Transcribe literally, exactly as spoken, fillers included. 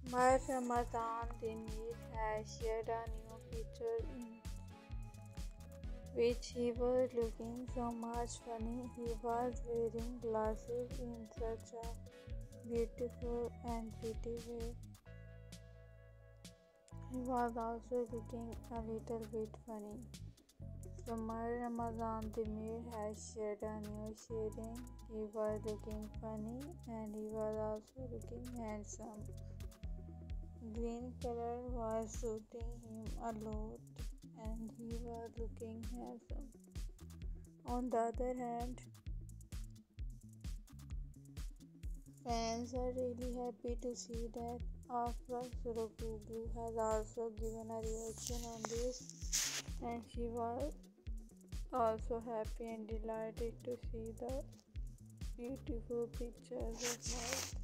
Mert Ramazan Demir has shared a new picture in which he was looking so much funny. He was wearing glasses in such a beautiful and pretty way. He was also looking a little bit funny. So Mert Ramazan Demir has shared a new sharing. He was looking funny and he was also looking handsome. Green color was suiting him a lot and he was looking handsome. On the other hand, fans are really happy to see that Afra has also given a reaction on this, and she was also happy and delighted to see the beautiful pictures of Mert.